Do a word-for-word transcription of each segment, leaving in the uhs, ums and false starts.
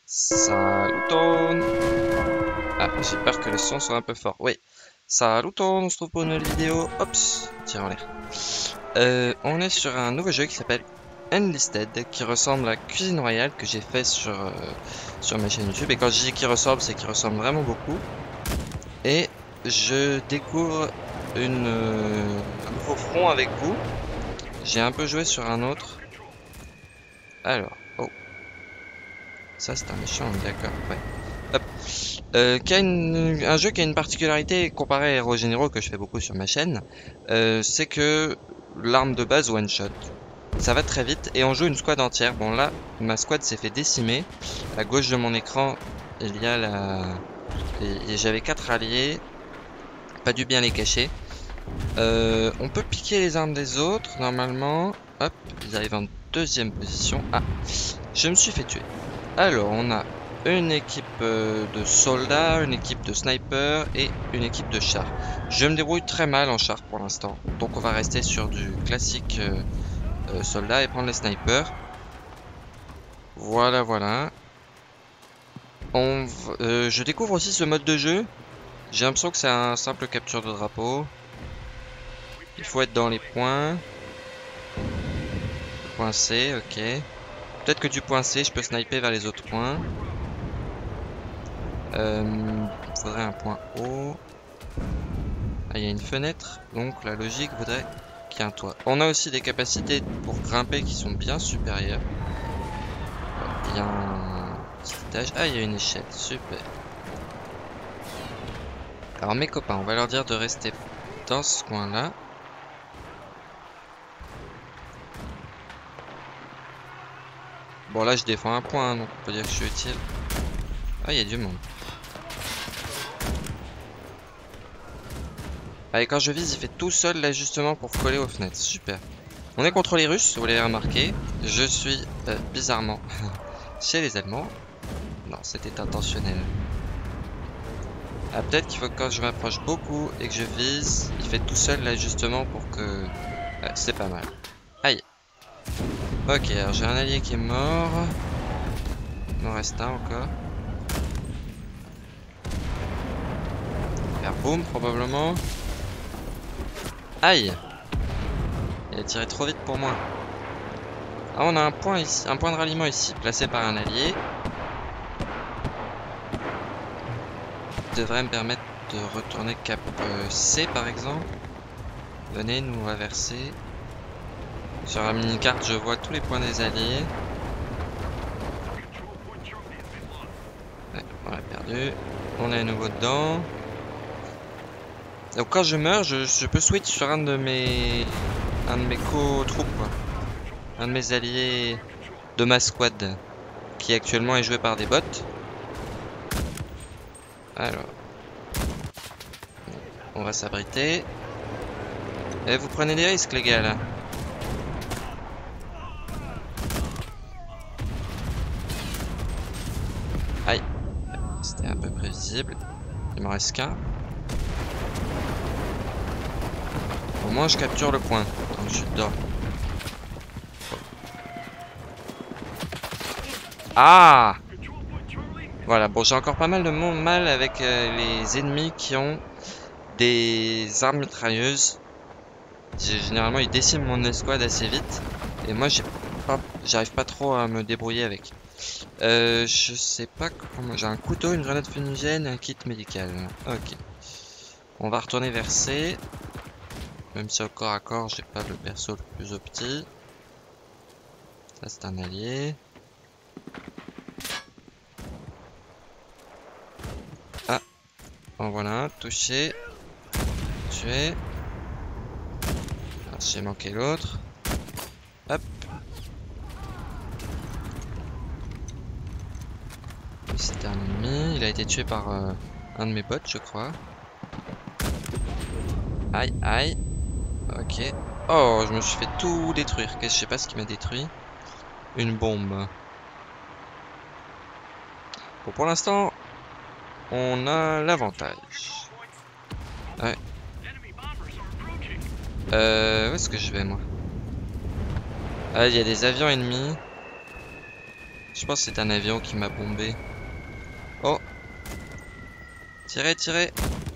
Saluton. Ah, j'ai peur que le son soit un peu fort. Oui. Saluton, on se retrouve pour une nouvelle vidéo. Ops, tire en l'air. Euh, on est sur un nouveau jeu qui s'appelle Enlisted, qui ressemble à Cuisine Royale que j'ai fait sur, euh, sur ma chaîne YouTube. Et quand je dis qu'il ressemble, c'est qu'il ressemble vraiment beaucoup. Et je découvre une, euh, un nouveau front avec vous. J'ai un peu joué sur un autre. Alors, oh. Ça c'est un méchant, d'accord, ouais. Hop. Euh, qui a une, un jeu qui a une particularité comparé à Hero Généraux que je fais beaucoup sur ma chaîne, euh, c'est que l'arme de base one shot. Ça va très vite et on joue une squad entière. Bon là, ma squad s'est fait décimer. À gauche de mon écran, il y a la... J'avais quatre alliés. Pas dû bien les cacher. Euh, on peut piquer les armes des autres, normalement. Hop, ils arrivent en deuxième position. Ah, je me suis fait tuer. Alors, on a une équipe de soldats, une équipe de snipers et une équipe de chars. Je me débrouille très mal en char pour l'instant. Donc on va rester sur du classique euh, euh, soldat et prendre les snipers. Voilà, voilà. On euh, je découvre aussi ce mode de jeu. J'ai l'impression que c'est un simple capture de drapeau. Il faut être dans les points. Point C, ok. Peut-être que du point C, je peux sniper vers les autres points. Euh, il faudrait un point haut. Ah, il y a une fenêtre, donc la logique voudrait qu'il y ait un toit. On a aussi des capacités pour grimper qui sont bien supérieures. Il y a un petit étage. Ah, il y a une échelle, super. Alors mes copains, on va leur dire de rester dans ce coin-là. Bon là je défends un point, donc on peut dire que je suis utile. Ah, il y a du monde. Allez, quand je vise, il fait tout seul l'ajustement pour coller aux fenêtres. Super. On est contre les Russes, vous l'avez remarqué. Je suis euh, bizarrement chez les Allemands. Non, c'était intentionnel. Ah, peut-être qu'il faut que quand je m'approche beaucoup et que je vise, il fait tout seul l'ajustement pour que... Ouais, c'est pas mal. Aïe. Ok, alors j'ai un allié qui est mort. Il m'en reste un encore. Faire boum, probablement. Aïe. Il a tiré trop vite pour moi. Ah, on a un point ici, un point de ralliement ici, placé par un allié. Il devrait me permettre de retourner cap euh, C par exemple. Venez nous inverser. Sur la mini-carte, je vois tous les points des alliés. Ouais, on l'a perdu. On est à nouveau dedans. Donc quand je meurs, je, je peux switch sur un de mes un de mes co-troupes, quoi. Un de mes alliés de ma squad, qui actuellement est joué par des bots. Alors, on va s'abriter. Et vous prenez des risques, les gars, là. Aïe, c'était un peu prévisible. Il m'en reste qu'un. Au moins, je capture le point. Donc, je suis dedans. Ah! Voilà, bon, j'ai encore pas mal de monde mal avec euh, les ennemis qui ont des armes mitrailleuses. Généralement, ils déciment mon escouade assez vite. Et moi, j'ai pas, j'arrive pas trop à me débrouiller avec. Euh, je sais pas comment... J'ai un couteau, une grenade fumigène, un kit médical. Ok. On va retourner vers C. Même si au corps à corps, j'ai pas le perso le plus opti. Ça, c'est un allié. Ah. En voilà un. Touché. Tué. Ah, j'ai manqué l'autre. Hop. C'était un ennemi. Il a été tué par euh, un de mes bots, je crois. Aïe, aïe. Ok. Oh, je me suis fait tout détruire. Je sais pas ce qui m'a détruit. Une bombe. Bon, pour l'instant, on a l'avantage. Ouais. Euh, où est-ce que je vais, moi? Ah, il y a des avions ennemis. Je pense que c'est un avion qui m'a bombé. Oh! Tirez, tirez!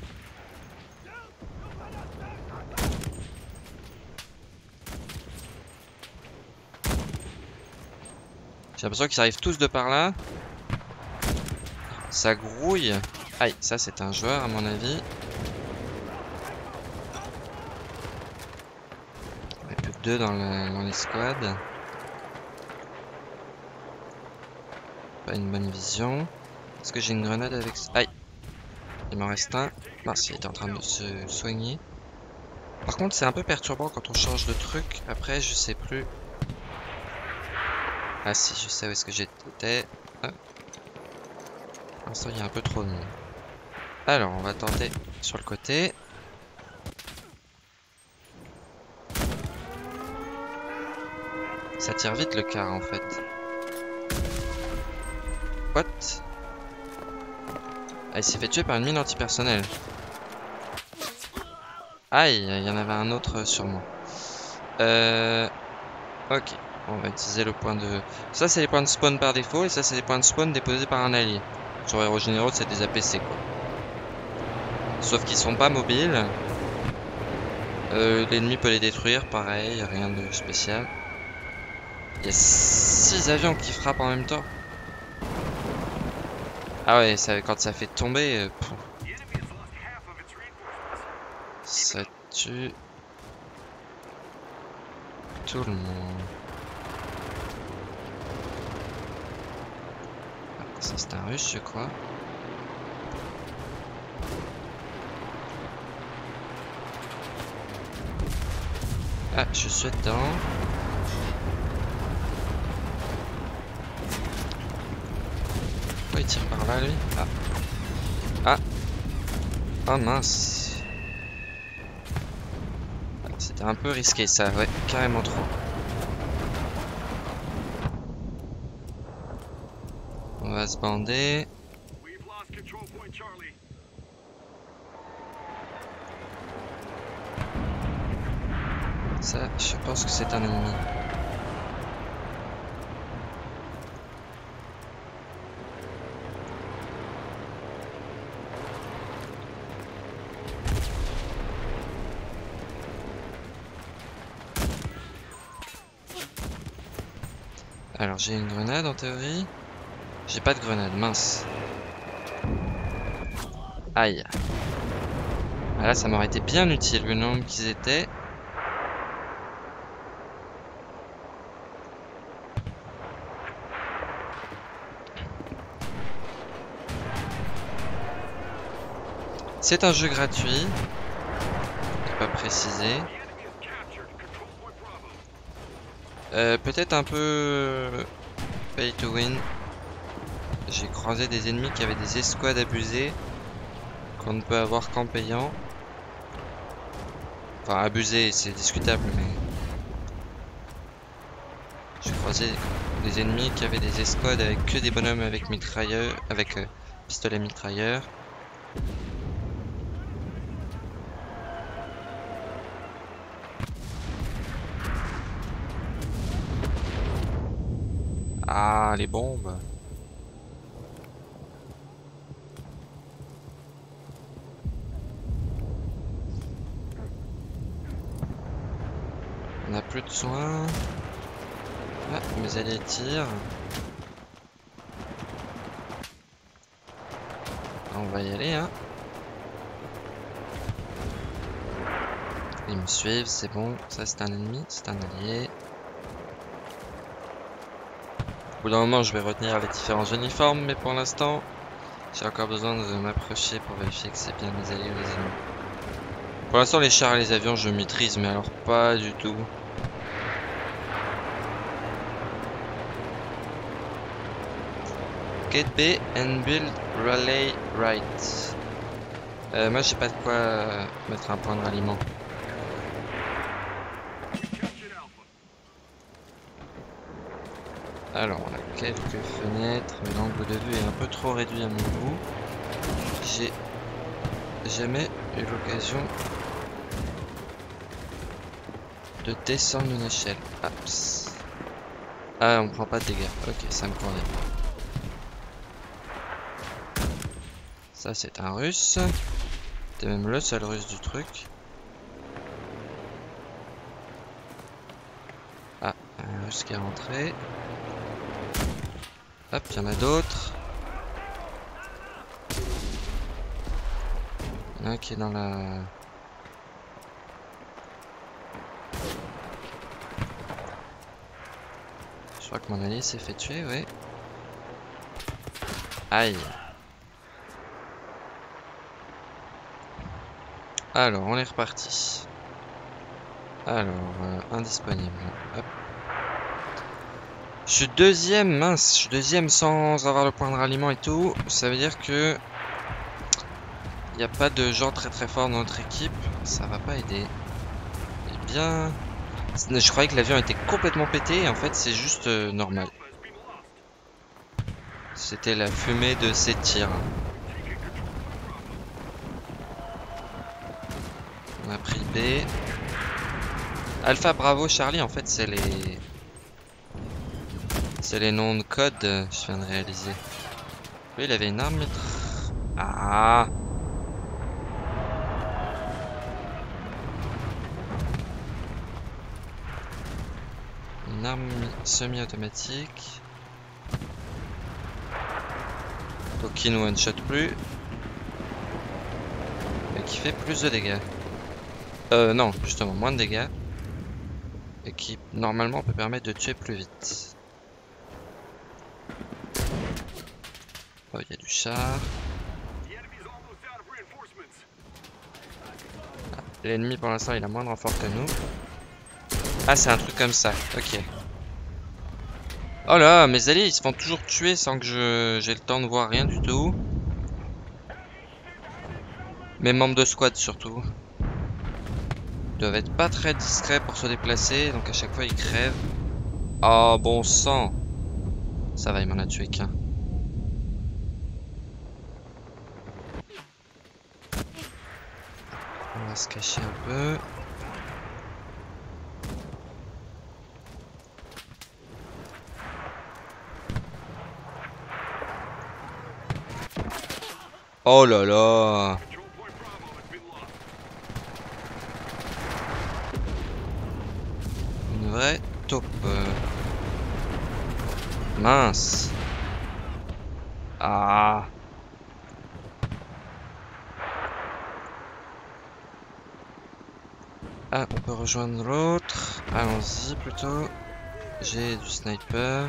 J'ai l'impression qu'ils arrivent tous de par là. Ça grouille. Aïe, ça c'est un joueur à mon avis. Il n'y a plus que deux dans, le, dans les squads. Pas une bonne vision. Est-ce que j'ai une grenade avec... Aïe! Il m'en reste un. Mince, il était en train de se soigner. Par contre, c'est un peu perturbant quand on change de truc. Après, je sais plus. Ah si, je sais où est-ce que j'étais. Ah. Pour l'instant, il y a un peu trop de monde. Alors, on va tenter sur le côté. Ça tire vite le car en fait. What? Ah, il s'est fait tuer par une mine antipersonnelle. Aïe, il y en avait un autre sur moi. Euh... Ok, on va utiliser le point de... Ça c'est les points de spawn par défaut et ça c'est les points de spawn déposés par un allié. Sur Héros Généraux c'est des A P C quoi. Sauf qu'ils sont pas mobiles. Euh, L'ennemi peut les détruire, pareil, rien de spécial. Il y a six avions qui frappent en même temps. Ah ouais, ça, quand ça fait tomber, euh, ça tue tout le monde. Ah, ça c'est un russe je crois. Ah, je suis dedans. Pourquoi il tire par là lui? Ah. Ah. Oh mince. C'était un peu risqué ça, ouais, carrément trop. On va se bander. Ça, je pense que c'est un ennemi. Alors j'ai une grenade en théorie. J'ai pas de grenade, mince. Aïe. Ah là ça m'aurait été bien utile le nombre qu'ils étaient. C'est un jeu gratuit. Pas précisé. Euh, Peut-être un peu pay to win. J'ai croisé des ennemis qui avaient des escouades abusées qu'on ne peut avoir qu'en payant. Enfin abusé, c'est discutable mais... J'ai croisé des ennemis qui avaient des escouades avec que des bonhommes avec mitrailleur, avec euh, pistolet mitrailleur. Ah, les bombes. On n'a plus de soins. Ah, mes alliés tirent. On va y aller, hein. Ils me suivent, c'est bon. Ça, c'est un ennemi, c'est un allié. Au bout d'un moment, je vais retenir les différents uniformes, mais pour l'instant, j'ai encore besoin de m'approcher pour vérifier que c'est bien les alliés ou les ennemis. Pour l'instant, les chars et les avions, je maîtrise, mais alors pas du tout. Gate B and build relay right. Euh, moi, j'ai pas de quoi euh, mettre un point de ralliement. Alors, on a quelques fenêtres, mais l'angle de vue est un peu trop réduit à mon goût. J'ai jamais eu l'occasion de descendre une échelle. Hop. Ah, on prend pas de dégâts. Ok, ça me convient. Ça, c'est un russe. T'es même le seul russe du truc. Ah, un russe qui est rentré. Hop, il y en a d'autres. Il y en a un qui est dans la... Je crois que mon allié s'est fait tuer, ouais. Aïe. Alors, on est reparti. Alors, euh, indisponible. Hop. Je suis deuxième, mince, je suis deuxième sans avoir le point de ralliement et tout. Ça veut dire que il n'y a pas de gens très très forts dans notre équipe. Ça va pas aider. Eh bien, je croyais que l'avion était complètement pété. Et en fait, c'est juste euh, normal. C'était la fumée de ces tirs. On a pris B. Alpha, Bravo, Charlie, en fait, c'est les... C'est les noms de code, je viens de réaliser. Lui, il avait une arme. Ah! Une arme semi-automatique. Donc qui ne one-shot plus. Et qui fait plus de dégâts. Euh, non, justement, moins de dégâts. Et qui, normalement, peut permettre de tuer plus vite. Oh, il y a du char. Ah, l'ennemi, pour l'instant, il a moins de renfort que nous. Ah, c'est un truc comme ça. Ok. Oh là, mes alliés, ils se font toujours tuer sans que je j'ai le temps de voir rien du tout. Mes membres de squad, surtout. Ils doivent être pas très discrets pour se déplacer, donc à chaque fois, ils crèvent. Oh, bon sang. Ça va, il m'en a tué qu'un. On va se cacher un peu. Oh là là. Une vraie taupe. Mince. Ah. Ah, on peut rejoindre l'autre. Allons-y plutôt. J'ai du sniper.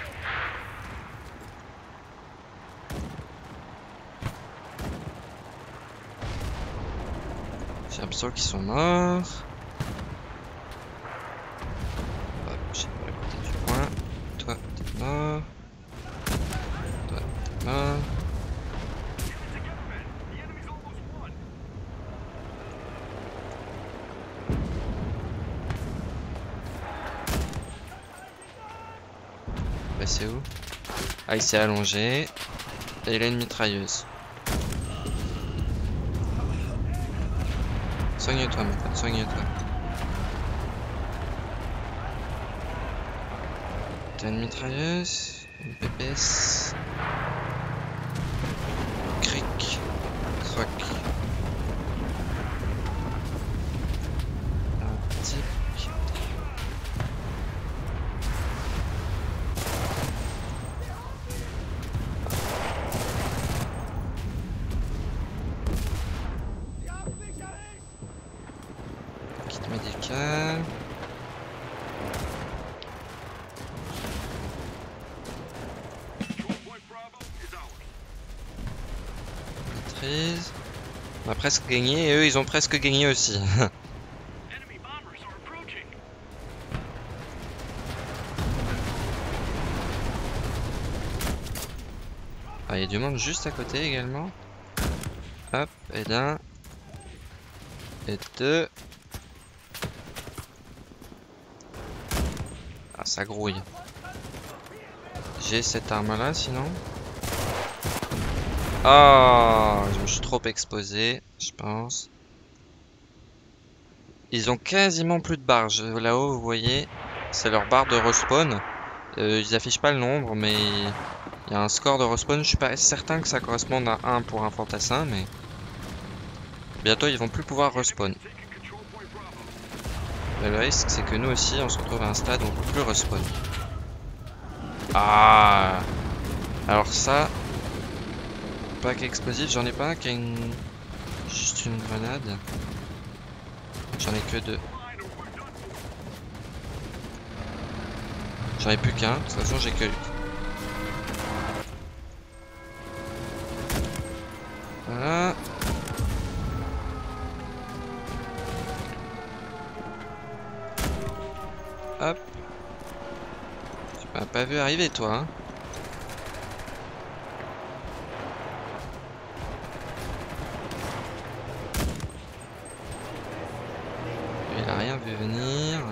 J'ai l'impression qu'ils sont morts. Hop, j'ai pas le côté du point. Toi, t'es mort. Toi, t'es mort. Bah, c'est où? Ah, il s'est allongé. Et il a une mitrailleuse. Soigne-toi, mon pote, soigne-toi. T'as une mitrailleuse, une P P S. Cric. Crac. Un tic. Kit médical. Maîtrise. On a presque gagné et eux ils ont presque gagné aussi. Ah, il y a du monde juste à côté également. Hop, et d'un. Et deux. Ah, ça grouille. J'ai cette arme là sinon. Ah, je me suis trop exposé, je pense. Ils ont quasiment plus de barres. Là-haut, vous voyez, c'est leur barre de respawn. Euh, ils affichent pas le nombre, mais il y a un score de respawn. Je suis pas certain que ça corresponde à un pour un fantassin, mais bientôt ils vont plus pouvoir respawn. Mais le risque, c'est que nous aussi, on se retrouve à un stade où on peut plus respawn. Ah! Alors ça, pack explosif, j'en ai pas un qui a une... juste une grenade. J'en ai que deux. J'en ai plus qu'un, de toute façon j'ai que lui. Voilà. Hop. Tu m'as pas vu arriver toi, hein. Il a rien vu venir.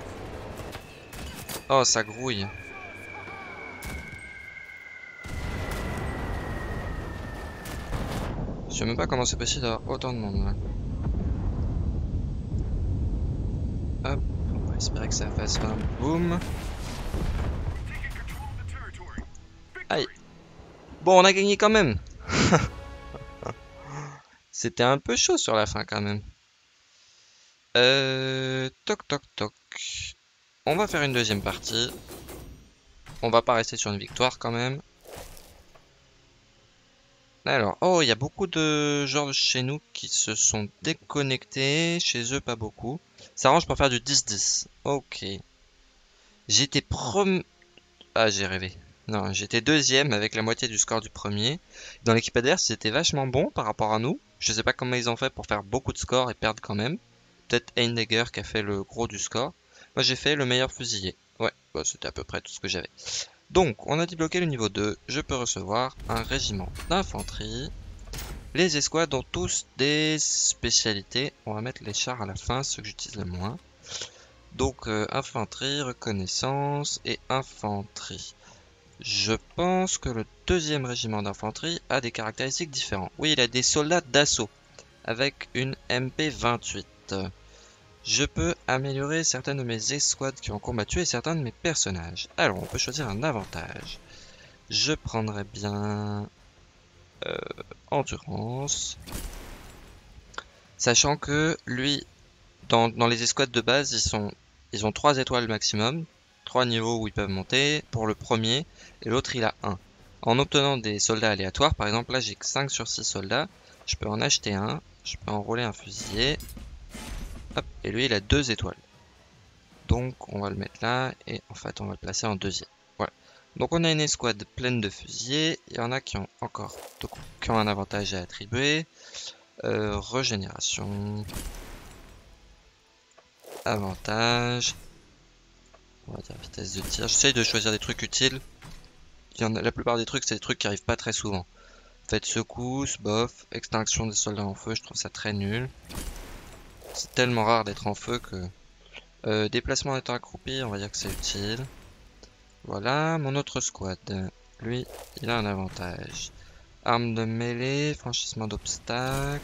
Oh, ça grouille. Je sais même pas comment c'est possible d'avoir autant de monde là. Hop, on va espérer que ça fasse un boom. Aïe. Bon, on a gagné quand même. C'était un peu chaud sur la fin quand même. Euh, toc toc toc. On va faire une deuxième partie. On va pas rester sur une victoire quand même. Alors, oh, il y a beaucoup de gens de chez nous qui se sont déconnectés. Chez eux, pas beaucoup. Ça arrange pour faire du dix dix. Ok. J'étais prom... Ah, j'ai rêvé. Non, j'étais deuxième avec la moitié du score du premier. Dans l'équipe adverse, c'était vachement bon par rapport à nous. Je sais pas comment ils ont fait pour faire beaucoup de scores et perdre quand même. Peut-être Heidegger qui a fait le gros du score. Moi, j'ai fait le meilleur fusilier. Ouais, bah, c'était à peu près tout ce que j'avais. Donc, on a débloqué le niveau deux. Je peux recevoir un régiment d'infanterie. Les escouades ont tous des spécialités. On va mettre les chars à la fin, ceux que j'utilise le moins. Donc, euh, infanterie, reconnaissance et infanterie. Je pense que le deuxième régiment d'infanterie a des caractéristiques différentes. Oui, il a des soldats d'assaut avec une M P vingt-huit. Je peux améliorer certaines de mes escouades qui ont combattu et certains de mes personnages. Alors, on peut choisir un avantage. Je prendrais bien euh, endurance. Sachant que lui, dans, dans les escouades de base, ils sont, ils ont trois étoiles maximum, trois niveaux où ils peuvent monter pour le premier, et l'autre il a un. En obtenant des soldats aléatoires, par exemple là j'ai que cinq sur six soldats, je peux en acheter un, je peux enrôler un fusilier, hop, et lui il a deux étoiles. Donc on va le mettre là, et en fait on va le placer en deuxième. Voilà. Donc on a une escouade pleine de fusiliers, il y en a qui ont encore, qui ont un avantage à attribuer. Euh, régénération. Avantage. On va dire vitesse de tir. J'essaye de choisir des trucs utiles. Il y en a, la plupart des trucs, c'est des trucs qui arrivent pas très souvent. Faites secousse, bof, extinction des soldats en feu, je trouve ça très nul. C'est tellement rare d'être en feu que... Euh, déplacement en étant accroupi, on va dire que c'est utile. Voilà, mon autre squad. Lui, il a un avantage. Arme de mêlée, franchissement d'obstacles.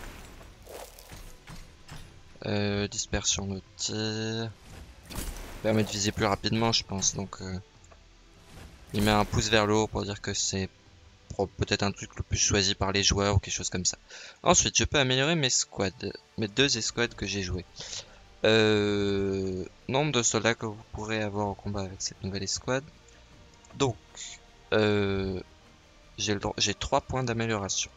Euh, dispersion de tir. Permet de viser plus rapidement, je pense. Donc, euh, il met un pouce vers le haut pour dire que c'est peut-être un truc le plus choisi par les joueurs ou quelque chose comme ça. Ensuite, je peux améliorer mes squads, mes deux escouades que j'ai jouées. Euh, nombre de soldats que vous pourrez avoir au combat avec cette nouvelle escouade. Donc, euh, j'ai le droit- j'ai trois points d'amélioration.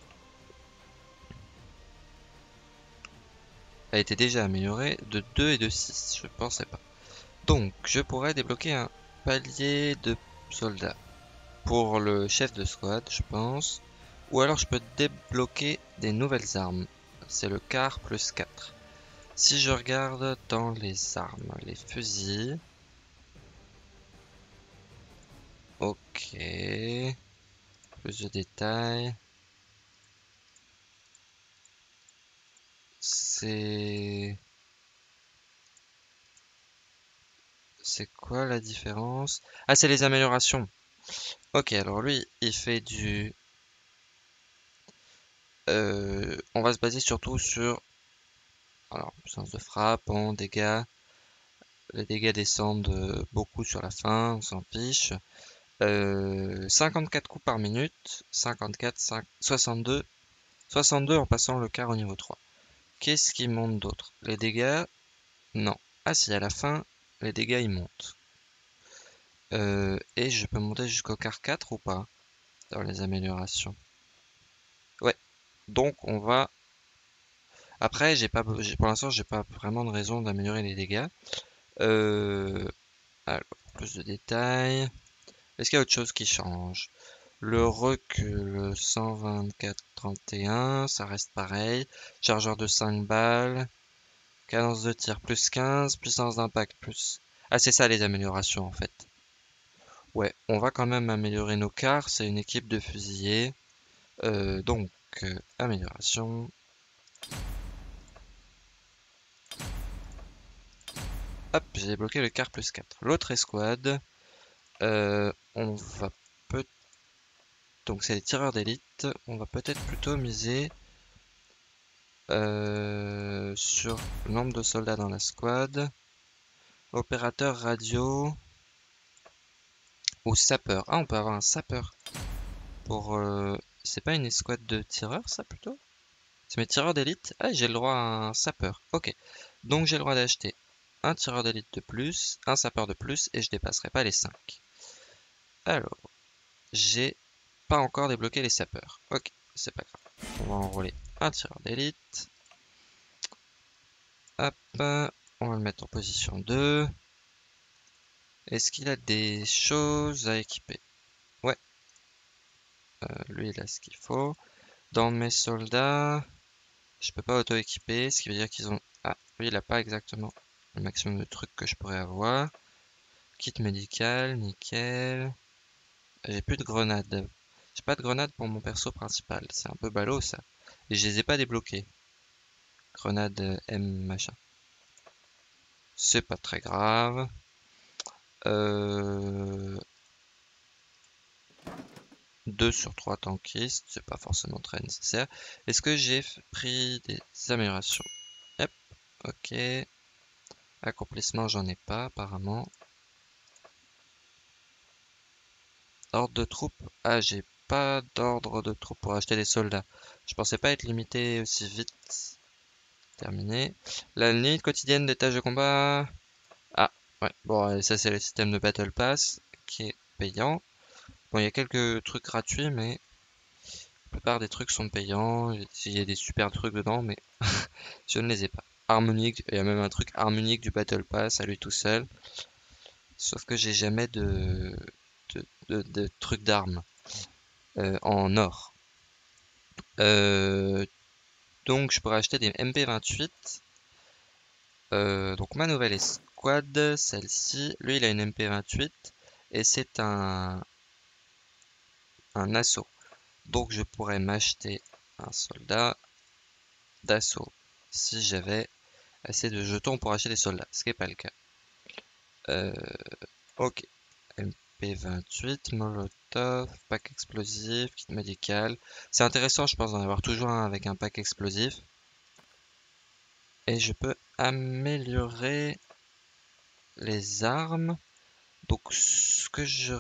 Elle était déjà améliorée de deux et de six, je pensais pas. Donc, je pourrais débloquer un palier de soldats pour le chef de squad, je pense. Ou alors je peux débloquer des nouvelles armes. C'est le quart plus quatre. Si je regarde dans les armes, les fusils. Ok. Plus de détails. C'est... C'est quoi la différence? Ah, c'est les améliorations. Ok, alors lui, il fait du... Euh, on va se baser surtout sur... Alors, puissance de frappe, en dégâts, les dégâts descendent euh, beaucoup sur la fin, on s'en fiche. Euh, cinquante-quatre coups par minute, cinquante-quatre, cinq, soixante-deux, soixante-deux en passant le quart au niveau trois. Qu'est-ce qui monte d'autre? Les dégâts? Non. Ah si, à la fin, les dégâts ils montent. Euh, et je peux monter jusqu'au quart quatre ou pas? Dans les améliorations. Ouais. Donc on va... Après, j'ai pas, j'ai- pour l'instant, j'ai pas vraiment de raison d'améliorer les dégâts. Euh, alors, plus de détails. Est-ce qu'il y a autre chose qui change? Le recul cent vingt-quatre trente et un, ça reste pareil. Chargeur de cinq balles. Cadence de tir plus quinze. Puissance d'impact plus... Ah, c'est ça les améliorations en fait. Ouais, on va quand même améliorer nos cars. C'est une équipe de fusiliers. Euh, donc, euh, amélioration. Hop, j'ai débloqué le car plus quatre. L'autre escouade. Euh, on va peut... Donc c'est les tireurs d'élite. On va peut-être plutôt miser euh, sur le nombre de soldats dans la squad. Opérateur radio ou sapeur. Ah, on peut avoir un sapeur. Pour... Euh... C'est pas une escouade de tireurs, ça, plutôt? C'est mes tireurs d'élite. Ah, j'ai le droit à un sapeur. Ok. Donc j'ai le droit d'acheter un tireur d'élite de plus, un sapeur de plus, et je dépasserai pas les cinq. Alors, j'ai pas encore débloqué les sapeurs. Ok, c'est pas grave. On va enrôler un tireur d'élite. Hop, on va le mettre en position deux. Est-ce qu'il a des choses à équiper? Ouais, euh, lui il a ce qu'il faut. Dans mes soldats, je peux pas auto-équiper, ce qui veut dire qu'ils ont... Ah, lui il a pas exactement le maximum de trucs que je pourrais avoir. Kit médical, nickel. J'ai plus de grenades. J'ai pas de grenades pour mon perso principal, c'est un peu ballot ça. Et je les ai pas débloqués. Grenade M machin. C'est pas très grave. Euh... deux sur trois tankistes, c'est pas forcément très nécessaire. Est-ce que j'ai pris des améliorations? Hop, ok. Accomplissement, j'en ai pas apparemment. Ordre de troupes. Ah, j'ai pas d'ordre de troupes pour acheter des soldats. Je pensais pas être limité aussi vite. Terminé. La limite quotidienne des tâches de combat. Ah, ouais. Bon, ça c'est le système de Battle Pass qui est payant. Bon, il y a quelques trucs gratuits, mais la plupart des trucs sont payants. Il y a des super trucs dedans, mais je ne les ai pas. Harmonique, il y a même un truc harmonique du Battle Pass à lui tout seul. Sauf que j'ai jamais de, de, de, de trucs d'armes euh, en or. Euh, donc je pourrais acheter des M P vingt-huit. Euh, donc ma nouvelle escouade, celle-ci, lui il a une M P vingt-huit et c'est un, un assaut. Donc je pourrais m'acheter un soldat d'assaut si j'avais assez de jetons pour acheter des soldats, ce qui n'est pas le cas. Euh, ok, M P vingt-huit, Molotov, pack explosif, kit médical. C'est intéressant je pense d'en avoir toujours un avec un pack explosif. Et je peux améliorer les armes. Donc ce que je...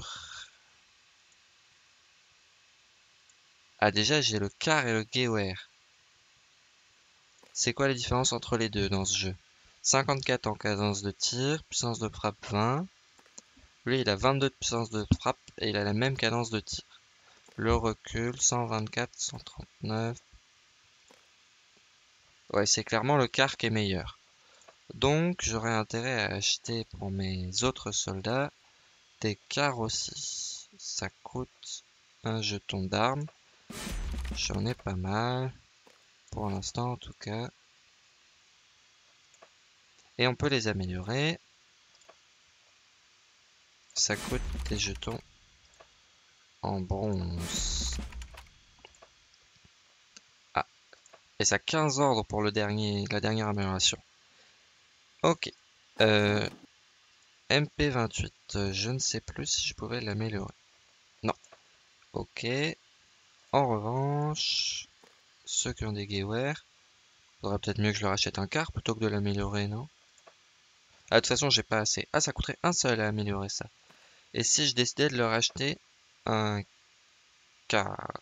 Ah déjà j'ai le car et le gewehr. C'est quoi les différences entre les deux dans ce jeu? cinquante-quatre en cadence de tir, puissance de frappe vingt. Lui il a vingt-deux de puissance de frappe et il a la même cadence de tir. Le recul cent vingt-quatre, cent trente-neuf. Ouais, c'est clairement le car qui est meilleur. Donc j'aurais intérêt à acheter pour mes autres soldats des cars aussi. Ça coûte un jeton d'armes. J'en ai pas mal. Pour l'instant en tout cas. Et on peut les améliorer. Ça coûte des jetons en bronze. Ah, et ça a quinze ordres pour le dernier, la dernière amélioration. Ok. Euh, M P vingt-huit, je ne sais plus si je pouvais l'améliorer. Non. Ok. En revanche, ceux qui ont des gewehr, faudrait peut-être mieux que je leur achète un car plutôt que de l'améliorer, non? Ah, de toute façon, j'ai pas assez. Ah, ça coûterait un seul à améliorer ça. Et si je décidais de leur acheter un car...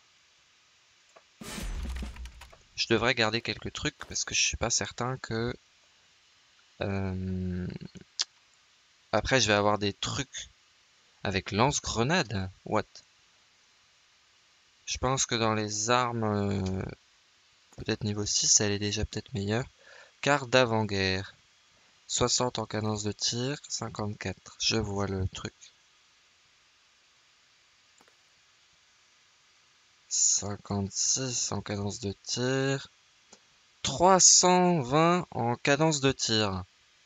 Je devrais garder quelques trucs parce que je suis pas certain que... Euh... Après, je vais avoir des trucs avec lance-grenade. What? Je pense que dans les armes, euh, peut-être niveau six, elle est déjà peut-être meilleure. Car d'avant-guerre. soixante en cadence de tir, cinquante-quatre. Je vois le truc. cinquante-six en cadence de tir. trois cent vingt en cadence de tir.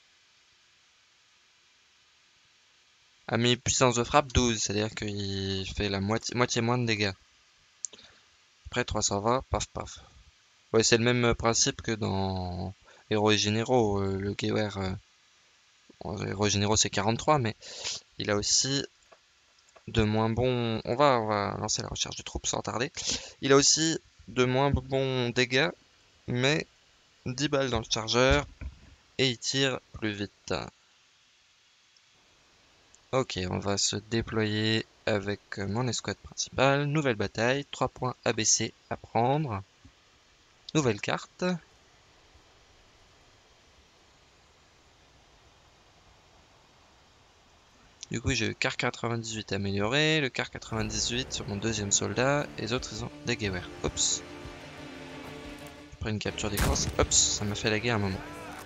Ah mais puissance de frappe douze, c'est-à-dire qu'il fait la moitié, moitié moins de dégâts. Après trois cent vingt, paf paf. Ouais, c'est le même principe que dans Héros et Généraux. Euh, le Gewehr, euh, Héros et Généraux c'est quarante-trois, mais il a aussi de moins bons... On va, on va lancer la recherche de troupes sans tarder. Il a aussi de moins bons dégâts, mais dix balles dans le chargeur et il tire plus vite. Ok, on va se déployer avec mon escouade principale. Nouvelle bataille, trois points A B C à prendre. Nouvelle carte. Du coup, j'ai le car quatre-vingt-dix-huit amélioré, le car quatre-vingt-dix-huit sur mon deuxième soldat, et les autres ils ont des Gewehr. Oups. Je prends une capture d'écran. Oups, ça m'a fait laguer un moment.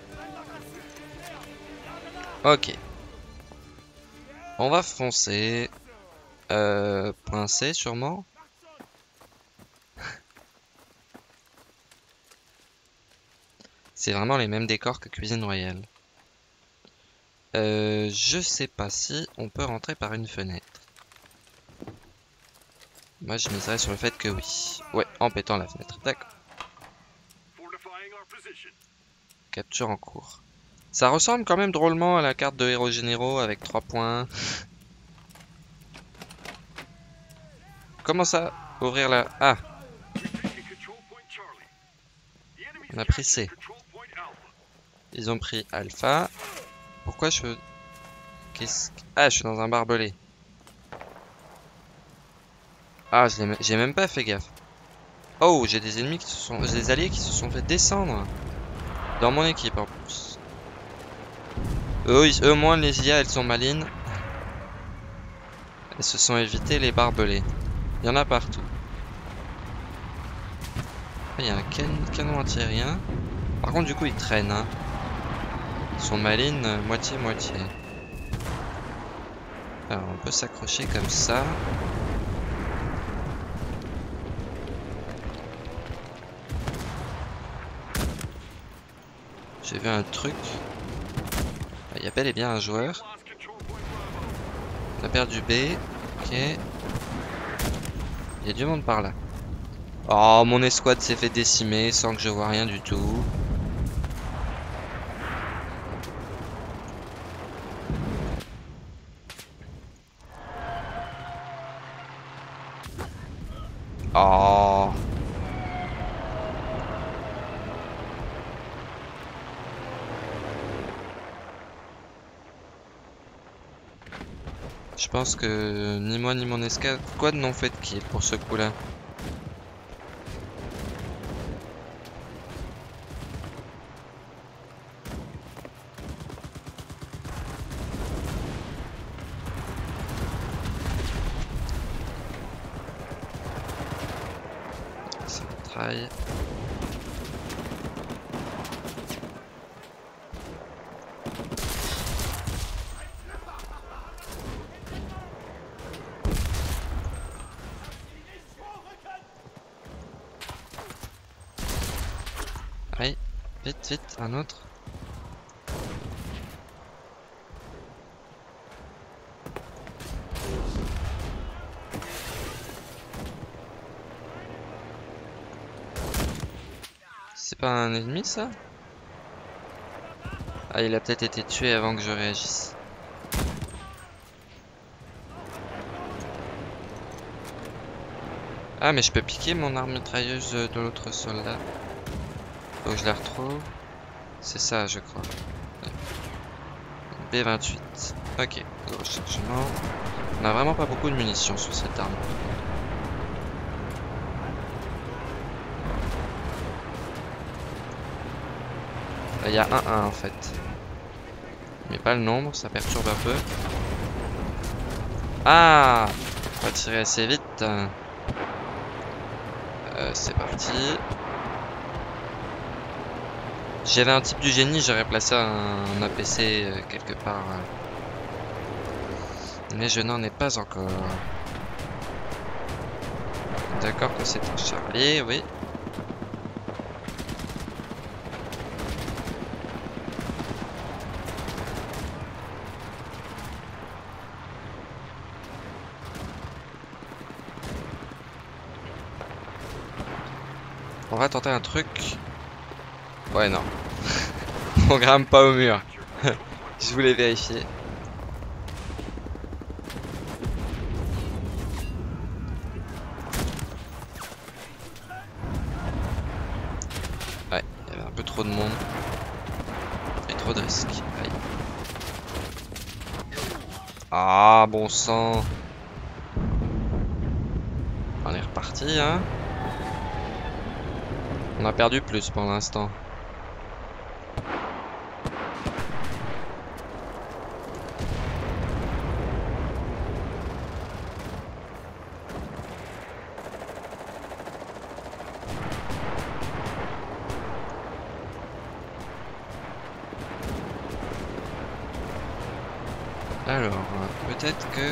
Ok. On va foncer. Euh, point C sûrement. C'est vraiment les mêmes décors que Cuisine Royale. Euh, je sais pas si on peut rentrer par une fenêtre. Moi je miserais sur le fait que oui. Ouais, en pétant la fenêtre. D'accord. Capture en cours. Ça ressemble quand même drôlement à la carte de héros généraux avec trois points. Comment ça? Ouvrir la... Ah! On a pris C. Ils ont pris Alpha. Pourquoi je... Qu'est-ce... Ah, je suis dans un barbelé. Ah, j'ai même pas fait gaffe. Oh, j'ai des ennemis qui se sont... Des alliés qui se sont fait descendre. Dans mon équipe en plus. Eux, ils... Eux au moins les I A, elles sont malines. Elles se sont évitées les barbelés. Il y en a partout. Il y a un can... canon antiaérien. Par contre, du coup, ils traînent. Hein. Ils sont malines moitié-moitié. Alors, on peut s'accrocher comme ça. J'ai vu un truc. Il y a bel et bien un joueur. On a perdu B. Ok. Il y a du monde par là. Oh, mon escouade s'est fait décimer sans que je vois rien du tout. Oh. Je pense que ni moi ni mon escouade n'ont fait de kill pour ce coup-là. Ça traille. Aïe, vite, vite, un autre. C'est pas un ennemi ça? Ah, il a peut-être été tué avant que je réagisse. Ah, mais je peux piquer mon arme mitrailleuse de l'autre soldat. Faut que je la retrouve. C'est ça, je crois. Ouais. B vingt-huit. Ok, de rechargement. On a vraiment pas beaucoup de munitions sur cette arme. Là, il y a un un en fait. Mais pas le nombre, ça perturbe un peu. Ah! Faut tirer assez vite. Euh, c'est parti. J'avais un type du génie, j'aurais placé un, un A P C euh, quelque part. Euh. Mais je n'en ai pas encore. D'accord que c'est un Charlie, oui. On va tenter un truc. Ouais, non. On grimpe pas au mur. Je voulais vérifier. Ouais, il y avait un peu trop de monde. Et trop de risques. Aïe. Ah, bon sang. On est reparti, hein. On a perdu plus pour l'instant. Alors, peut-être que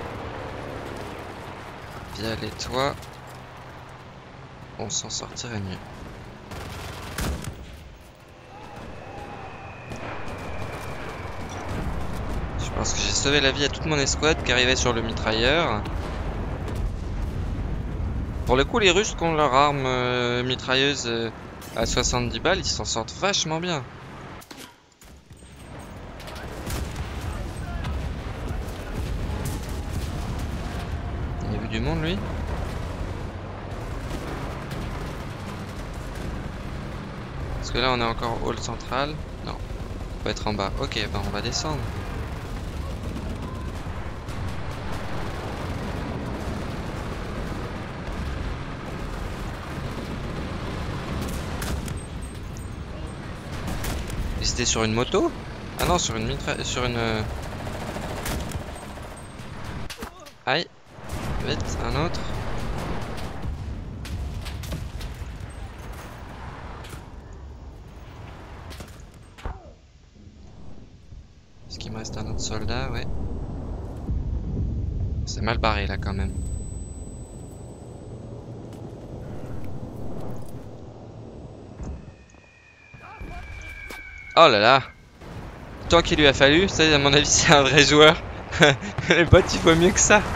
via les toits, on s'en sortirait mieux. Je pense que j'ai sauvé la vie à toute mon escouade qui arrivait sur le mitrailleur. Pour le coup, les Russes qui ont leur arme euh, mitrailleuse euh, à soixante-dix balles, ils s'en sortent vachement bien. Il a vu du monde, lui? Parce que là, on est encore au hall central. Non, faut être en bas. Ok, ben on va descendre. C'était sur une moto? Ah non, sur une mitra... sur une... Euh... Aïe. Vite, un autre. Est-ce qu'il me reste un autre soldat? Ouais. C'est mal barré là quand même. Oh là là. Le temps qu'il lui a fallu, ça à mon avis c'est un vrai joueur. Les bots il faut mieux que ça.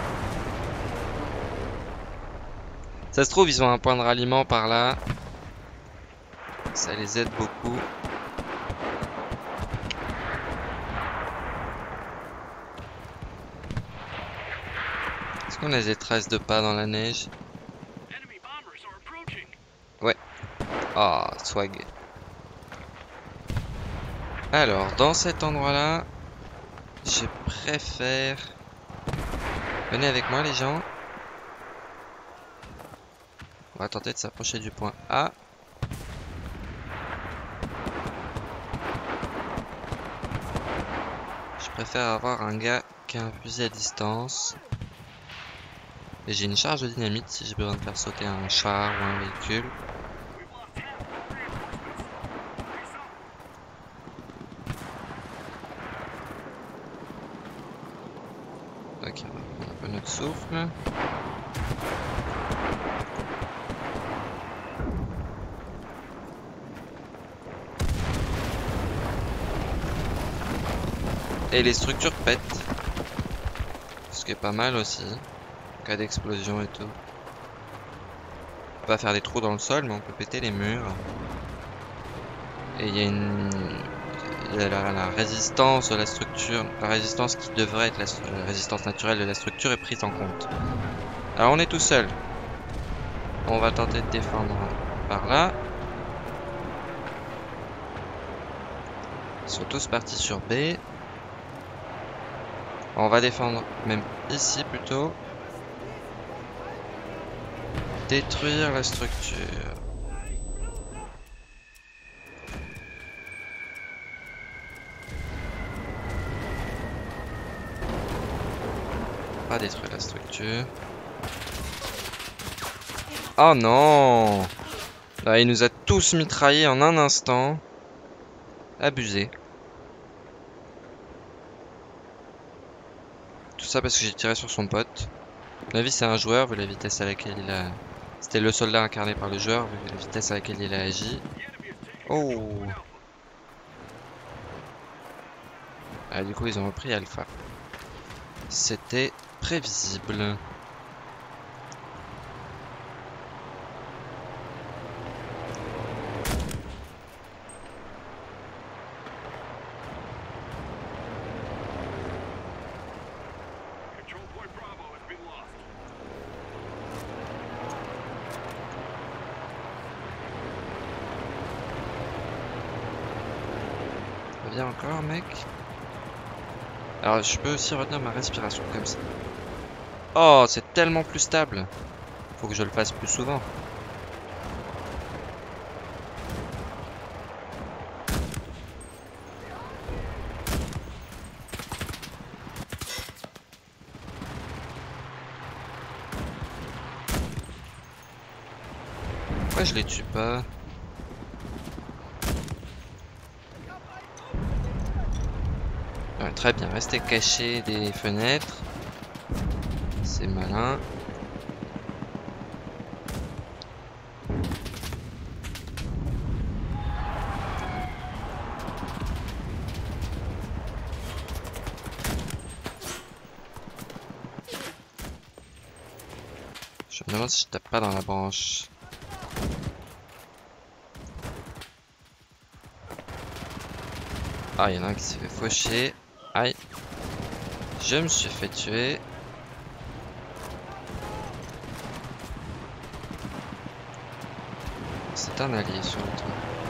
Ça se trouve ils ont un point de ralliement par là. Ça les aide beaucoup. Est-ce qu'on a des traces de pas dans la neige? Ouais. Ah, oh, swag. Alors, dans cet endroit-là, je préfère... Venez avec moi les gens. On va tenter de s'approcher du point A. Je préfère avoir un gars qui a un fusil à distance. Et j'ai une charge de dynamite si j'ai besoin de faire sauter un char ou un véhicule. Ok, on va prendre un peu notre souffle. Et les structures pètent. Ce qui est pas mal aussi. En cas d'explosion et tout. On peut pas faire des trous dans le sol, mais on peut péter les murs. Et il y a une... Il y a la, la résistance de la structure, la résistance qui devrait être la, la résistance naturelle de la structure est prise en compte. Alors on est tout seul. On va tenter de défendre par là. Ils sont tous partis sur B. On va défendre même ici plutôt. Détruire la structure. Pas détruire la structure. Oh non! Là, il nous a tous mitraillés en un instant. Abusé. Tout ça parce que j'ai tiré sur son pote. À mon avis, c'est un joueur, vu la vitesse à laquelle il a... C'était le soldat incarné par le joueur, vu la vitesse à laquelle il a agi. Oh! Ah, du coup, ils ont repris Alpha. C'était prévisible. Viens encore, mec. Alors, je peux aussi retenir ma respiration comme ça. Oh, c'est tellement plus stable. Faut que je le fasse plus souvent. Pourquoi je les tue pas? Ouais, très bien, rester caché des fenêtres. C'est malin. Je me demande si je tape pas dans la branche. Ah, il y en a un qui s'est fait faucher. Aïe. Je me suis fait tuer. C'est un allié sur le toit.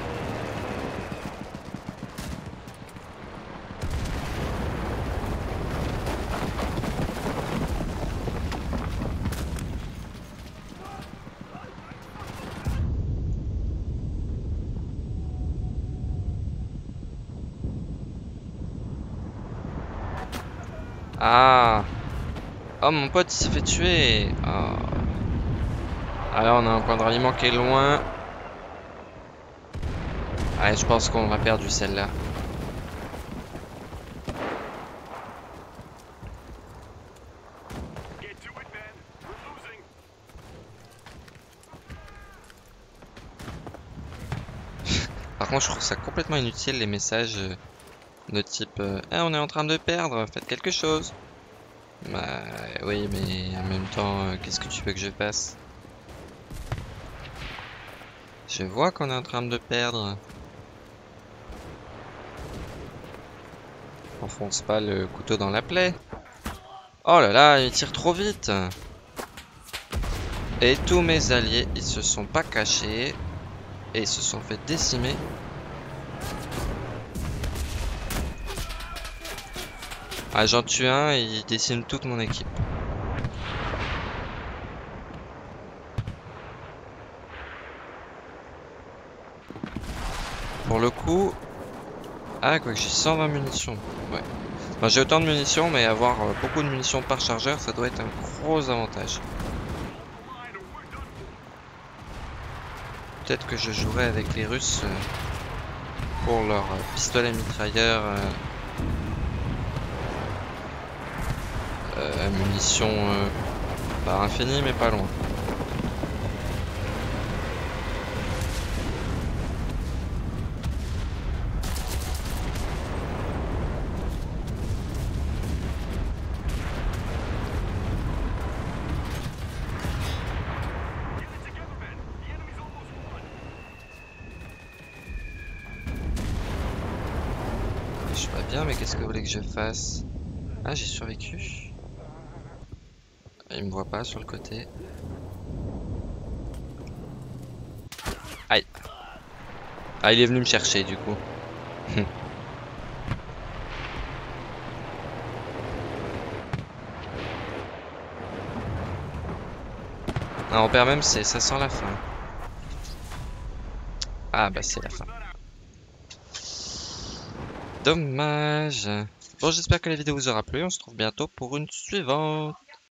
Ah! Oh, mon pote il s'est fait tuer! Oh. Alors, on a un point de ralliement qui est loin. Ouais, je pense qu'on a perdu celle-là. Par contre, je trouve ça complètement inutile les messages euh, de type euh, eh, on est en train de perdre, faites quelque chose. Bah oui, mais en même temps, euh, qu'est-ce que tu veux que je fasse? Je vois qu'on est en train de perdre. Enfonce pas le couteau dans la plaie. Oh là là, il tire trop vite. Et tous mes alliés, ils se sont pas cachés. Et ils se sont fait décimer. Ah, j'en tue un et il décime toute mon équipe. Pour le coup... Ah, quoi que j'ai cent vingt munitions. Ouais. Enfin, j'ai autant de munitions, mais avoir euh, beaucoup de munitions par chargeur, ça doit être un gros avantage. Peut-être que je jouerai avec les Russes euh, pour leur euh, pistolet mitrailleur euh, euh, à munitions euh, pas infinies, mais pas loin. Je suis pas bien, mais qu'est-ce que vous voulez que je fasse? Ah, j'ai survécu. Il me voit pas sur le côté. Aïe. Ah, il est venu me chercher du coup. Non, on perd même, c'est ça sent la fin. Ah bah c'est la fin. Dommage. Bon, j'espère que la vidéo vous aura plu. On se retrouve bientôt pour une suivante.